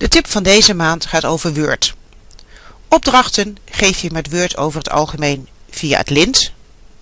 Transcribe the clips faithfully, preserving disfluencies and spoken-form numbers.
De tip van deze maand gaat over Word. Opdrachten geef je met Word over het algemeen via het lint,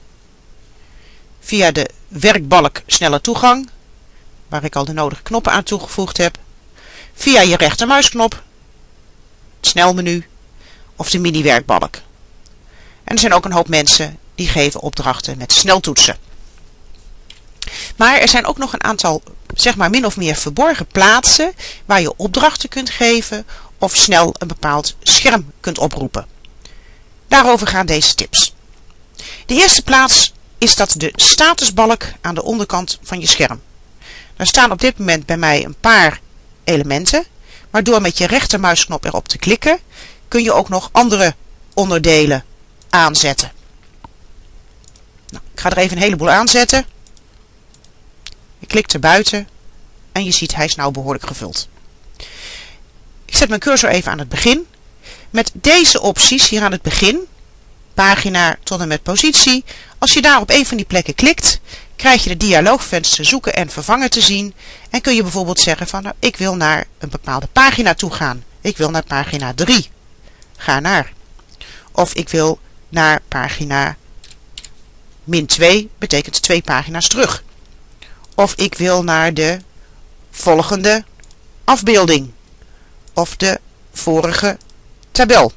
via de werkbalk snelle toegang, waar ik al de nodige knoppen aan toegevoegd heb, via je rechtermuisknop, het snelmenu of de mini werkbalk. En er zijn ook een hoop mensen die geven opdrachten met sneltoetsen. Maar er zijn ook nog een aantal, zeg maar min of meer verborgen plaatsen waar je opdrachten kunt geven of snel een bepaald scherm kunt oproepen. Daarover gaan deze tips. De eerste plaats is dat de statusbalk aan de onderkant van je scherm. Er staan op dit moment bij mij een paar elementen, maar door met je rechtermuisknop erop te klikken kun je ook nog andere onderdelen aanzetten. Nou, ik ga er even een heleboel aanzetten. Je klikt er buiten en je ziet hij is nou behoorlijk gevuld. Ik zet mijn cursor even aan het begin. Met deze opties hier aan het begin, pagina tot en met positie, als je daar op een van die plekken klikt, krijg je de dialoogvenster zoeken en vervangen te zien en kun je bijvoorbeeld zeggen van nou, ik wil naar een bepaalde pagina toe gaan. Ik wil naar pagina drie. Ga naar. Of ik wil naar pagina min twee, betekent twee pagina's terug. Of ik wil naar de volgende afbeelding. Of de vorige tabel.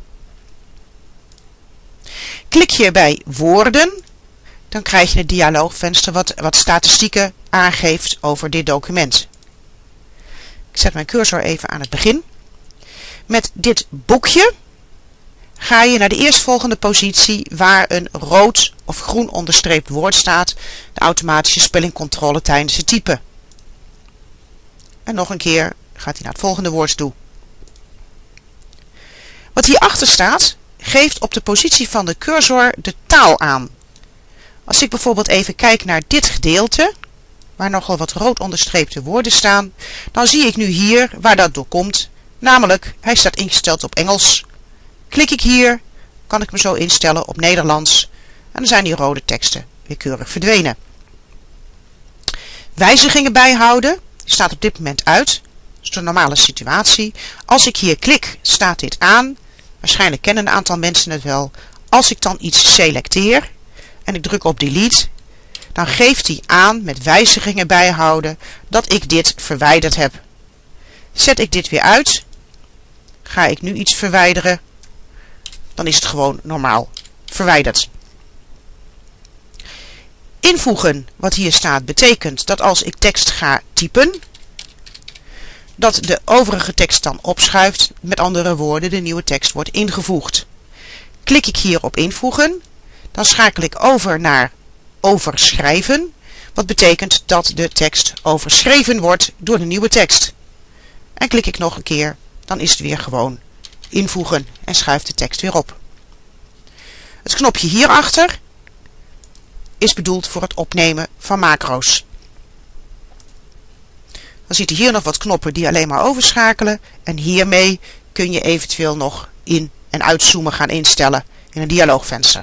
Klik je bij woorden, dan krijg je het dialoogvenster wat, wat statistieken aangeeft over dit document. Ik zet mijn cursor even aan het begin. Met dit boekje ga je naar de eerstvolgende positie waar een rood of groen onderstreept woord staat, de automatische spellingcontrole tijdens het typen. En nog een keer gaat hij naar het volgende woord toe. Wat hierachter staat, geeft op de positie van de cursor de taal aan. Als ik bijvoorbeeld even kijk naar dit gedeelte, waar nogal wat rood onderstreepte woorden staan, dan zie ik nu hier waar dat door komt, namelijk hij staat ingesteld op Engels. Klik ik hier, kan ik me zo instellen op Nederlands en dan zijn die rode teksten weer keurig verdwenen. Wijzigingen bijhouden staat op dit moment uit. Dat is de normale situatie. Als ik hier klik, staat dit aan. Waarschijnlijk kennen een aantal mensen het wel. Als ik dan iets selecteer en ik druk op delete, dan geeft hij aan met wijzigingen bijhouden dat ik dit verwijderd heb. Zet ik dit weer uit, ga ik nu iets verwijderen, dan is het gewoon normaal verwijderd. Invoegen, wat hier staat, betekent dat als ik tekst ga typen, dat de overige tekst dan opschuift. Met andere woorden, de nieuwe tekst wordt ingevoegd. Klik ik hier op invoegen, dan schakel ik over naar overschrijven, wat betekent dat de tekst overschreven wordt door de nieuwe tekst. En klik ik nog een keer, dan is het weer gewoon invoegen en schuift de tekst weer op. Het knopje hierachter is bedoeld voor het opnemen van macro's. Dan ziet u hier nog wat knoppen die alleen maar overschakelen en hiermee kun je eventueel nog in- en uitzoomen gaan instellen in een dialoogvenster.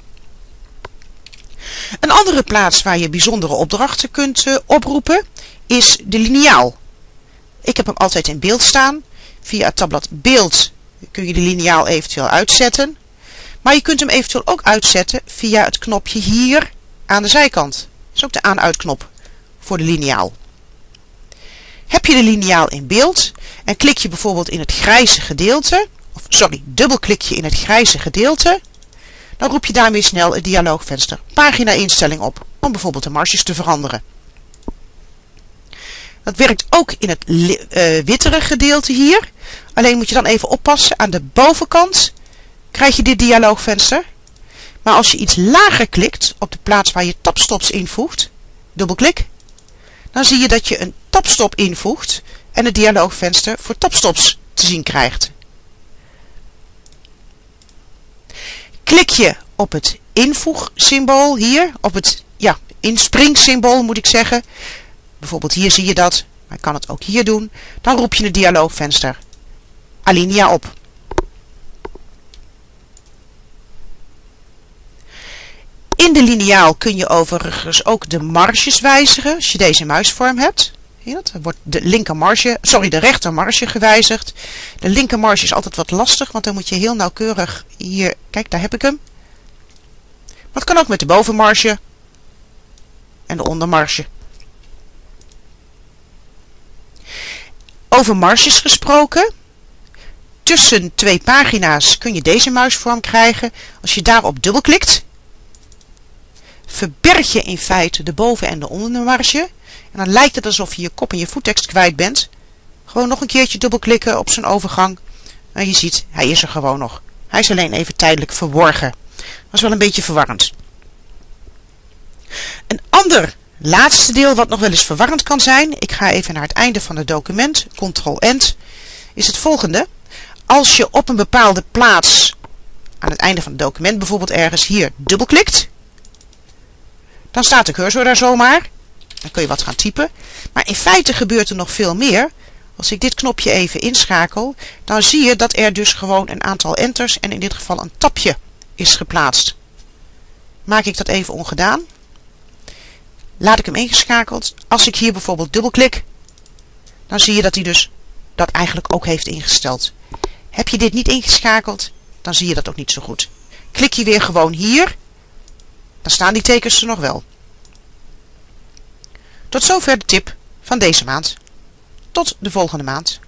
Een andere plaats waar je bijzondere opdrachten kunt uh, oproepen is de liniaal. Ik heb hem altijd in beeld staan. Via het tabblad beeld kun je de liniaal eventueel uitzetten. Maar je kunt hem eventueel ook uitzetten via het knopje hier aan de zijkant. Dat is ook de aan-uitknop voor de liniaal. Heb je de liniaal in beeld en klik je bijvoorbeeld in het grijze gedeelte, of sorry, dubbelklik je in het grijze gedeelte, dan roep je daarmee snel het dialoogvenster pagina instelling op, om bijvoorbeeld de marges te veranderen. Dat werkt ook in het uh, wittere gedeelte hier, alleen moet je dan even oppassen, aan de bovenkant krijg je dit dialoogvenster, maar als je iets lager klikt op de plaats waar je tabstops invoegt, dubbelklik, dan zie je dat je een tabstop invoegt en het dialoogvenster voor tabstops te zien krijgt. Klik je op het invoegsymbool hier, op het ja, inspringssymbool moet ik zeggen, bijvoorbeeld hier zie je dat, maar ik kan het ook hier doen, dan roep je het dialoogvenster Alinea op. In de liniaal kun je overigens ook de marges wijzigen als je deze muisvorm hebt. Zie je dat? Dan wordt de linker marge, sorry, de rechter marge gewijzigd. De linker marge is altijd wat lastig, want dan moet je heel nauwkeurig hier, kijk, daar heb ik hem. Maar het kan ook met de bovenmarge en de ondermarge. Over marges gesproken. Tussen twee pagina's kun je deze muisvorm krijgen. Als je daarop dubbelklikt, verberg je in feite de boven- en de ondermarge. En dan lijkt het alsof je je kop en je voettekst kwijt bent. Gewoon nog een keertje dubbelklikken op zijn overgang. En je ziet, hij is er gewoon nog. Hij is alleen even tijdelijk verborgen. Dat is wel een beetje verwarrend. Een ander laatste deel wat nog wel eens verwarrend kan zijn. Ik ga even naar het einde van het document. Ctrl-End. Is het volgende. Als je op een bepaalde plaats aan het einde van het document bijvoorbeeld ergens hier dubbelklikt. Dan staat de cursor daar zomaar. Dan kun je wat gaan typen. Maar in feite gebeurt er nog veel meer. Als ik dit knopje even inschakel, dan zie je dat er dus gewoon een aantal enters en in dit geval een tabje is geplaatst. Maak ik dat even ongedaan. Laat ik hem ingeschakeld. Als ik hier bijvoorbeeld dubbelklik, dan zie je dat hij dus dat eigenlijk ook heeft ingesteld. Heb je dit niet ingeschakeld, dan zie je dat ook niet zo goed. Klik je weer gewoon hier, dan staan die tekens er nog wel. Tot zover de tip van deze maand. Tot de volgende maand.